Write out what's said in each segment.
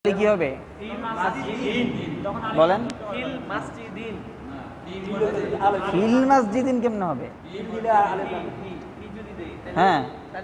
কি হবে বলেন? ফিল মাসজিদিন কেমনে হবে? হ্যাঁ,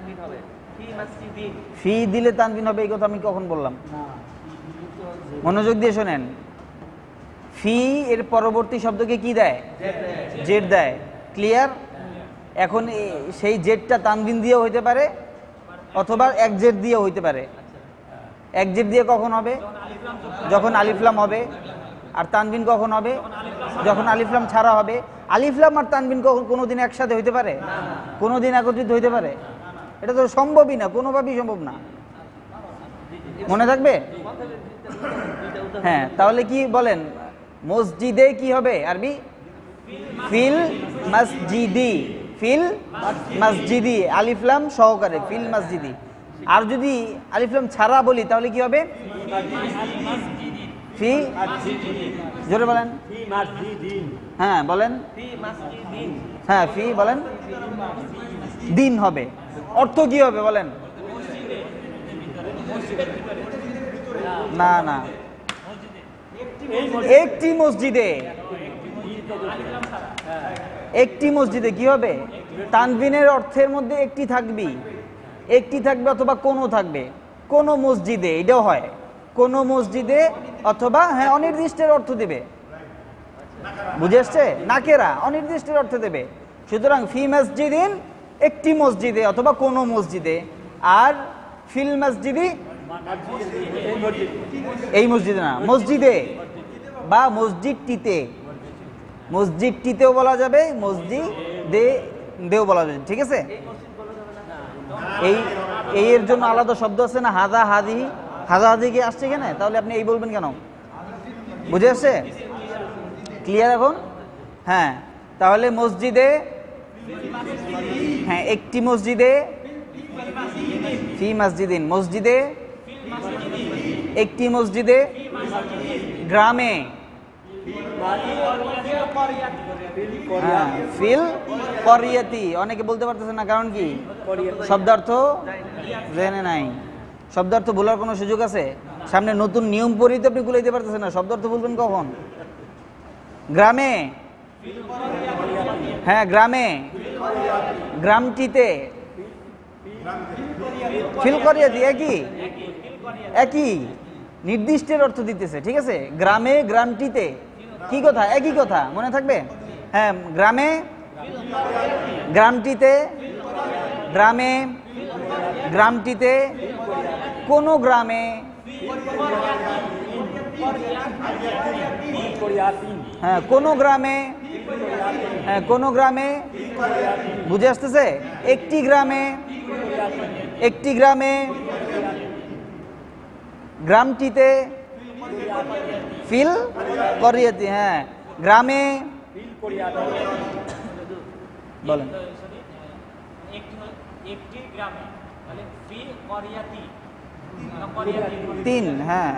ফি দিলে তানবিন হবে, এই কথা আমি কখন বললাম? মনোযোগ দিয়ে শোনেন, ফি এর পরবর্তী শব্দকে কি দেয়? জেড দেয়। ক্লিয়ার? এখন সেই জেডটা তানবিন দিয়েও হইতে পারে অথবা এক জেড দিয়েও হইতে পারে। এক জেড দিয়ে কখন হবে? যখন আলিফলাম হবে। আর তানবিন কখন হবে? যখন আলিফলাম ছাড়া হবে। আলিফলাম আর তানবিন কোনোদিন একসাথে হইতে পারে? কোনোদিন একত্রিত হইতে পারে? এটা তো সম্ভবই না, কোনোভাবেই সম্ভব না। মনে থাকবে? হ্যাঁ, তাহলে কি বলেন? মসজিদে কি হবে আরবি? ফিল মসজিদি। ফিল মসজিদি, আলিফলাম সহকারে ফিল মসজিদি। আর যদি আলিফলাম ছাড়া বলি তাহলে কি হবে? ফি, জোরে বলেন। হ্যাঁ বলেন। হ্যাঁ, ফি বলেন। দিন হবে। অর্থ কি হবে বলেন? না না, একটি মসজিদে। একটি মসজিদে কি হবে? তানবিনের অর্থের মধ্যে একটি থাকবি, একটি থাকবে অথবা কোনো থাকবে। কোনো মসজিদে, এটাও হয়। কোনো মসজিদে অথবা হ্যাঁ অনির্দিষ্টের অর্থ দেবে। বুঝে আসছে? নাকেরা অনির্দিষ্টের অর্থ দেবে। সুতরাং ফি মসজিদিন একটি মসজিদে অথবা কোনো মসজিদে, আর ফিল মসজিদি এই মসজিদে না, মসজিদে বা মসজিদটিতে। মসজিদটিতেও বলা যাবে, মসজিদে দেও বলা যাবে। ঠিক আছে? এই এর জন্য আলাদা শব্দ আছে না, হাদা হাদি। হাদা হাদি কি আসছে কেন? তাহলে আপনি এই বলবেন কেন? বুঝে আসছে? ক্লিয়ার এখন? হ্যাঁ, তাহলে মসজিদে, হ্যাঁ একটি মসজিদে, ফি মসজিদিন মসজিদে, একটি মসজিদে, গ্রামে, ফিল করিয়াতি। অনেকে বলতে পারতেছে না, কারণ কি? শব্দার্থ জেনে নাই। শব্দার্থ ভুলার কোনো সুযোগ আছে? সামনে নতুন নিয়ম পড়িতে আপনি ভুলাইতে পারতেছেন না, শব্দার্থ বলবেন কখন? গ্রামে, হ্যাঁ গ্রামে, গ্রামটিতে, ফিল করিয়াতি। একই একই নির্দিষ্টের অর্থ দিতেছে। ঠিক আছে? গ্রামে, গ্রামটিতে কি কথা? একই কথা, মনে থাকবে? হ্যাঁ, গ্রামে, গ্রামটিতে, গ্রামে, গ্রামটিতে, কোনো গ্রামে, হ্যাঁ কোনো গ্রামে, হ্যাঁ কোনো গ্রামে। বুঝে আসতেছে? একটি গ্রামে, একটি গ্রামে, গ্রামটিতে, ফিল করিয়াতি। হ্যাঁ গ্রামে বলেন। তিন, হ্যাঁ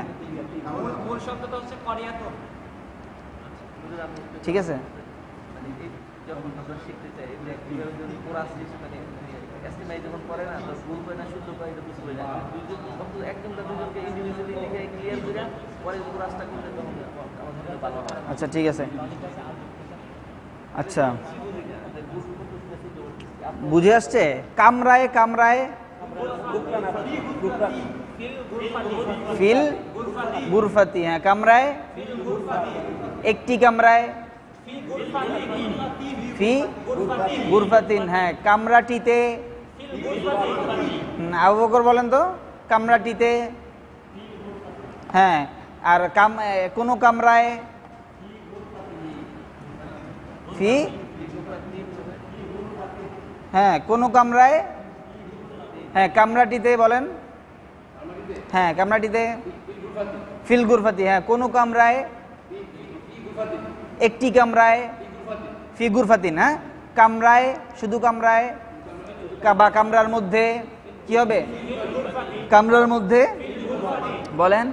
ঠিক আছে। আচ্ছা ঠিক আছে। আচ্ছা বুঝে আসছে? কামরায়, কামরায় ফিল গুরফাতি। হ্যাঁ কামরায়, একটি কামরায়, ফি গুরফাতিন। হ্যাঁ কামরাটিতে, আবু বকর বলেন তো, কামরাটিতে। হ্যাঁ আর কোনো কামরায়, ফি, হ্যাঁ কোনো কামরায়, হ্যাঁ কামরাটিতে বলেন। হ্যাঁ কামরাটিতে ফিল গুরফাতি। হ্যাঁ কোনো কামরায়, একটি কামরায়, ফি গুরফাতিন। হ্যাঁ কামরায়, শুধু কামরায় বা কামরার মধ্যে কি হবে? কামরার মধ্যে বলেন।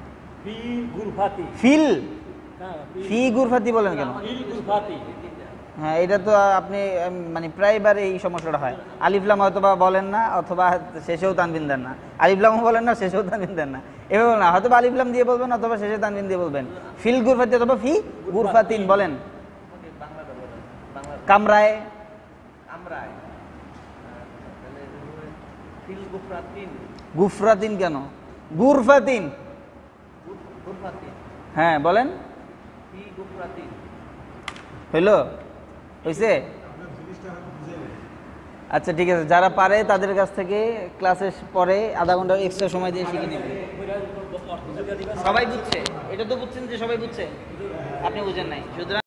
ফিল, ফি গুরফাতি বলেন কেন? হ্যাঁ, এটা তো আপনি মানে প্রায়বার এই সমস্যাটা হয়। আলিফলাম হয়তো বা বলেন না, অথবা শেষেও তানবিন দেন না। আলিফলামও বলেন না, শেষেও তানবিন দেন না, এভাবে না, হয়তো বা আলিফলাম দিয়ে বলবেন অথবা শেষে তানবিন দিয়ে বলবেন। ফিল গুরফাতি অথবা ফি গুরফাতিন বলেন। কামরায়, গুফরাতিন কেন? গুরফাতিন। হ্যাঁ বলেন, হইল, হয়েছে? আচ্ছা ঠিক আছে, যারা পারে তাদের কাছ থেকে ক্লাসের পরে আধা ঘন্টা এক্সট্রা সময় দিয়ে শিখে নেবে। সবাই বুঝছে? এটা তো বুঝছেন যে সবাই বুঝছে, আপনি বুঝেন নাই, সুতরাং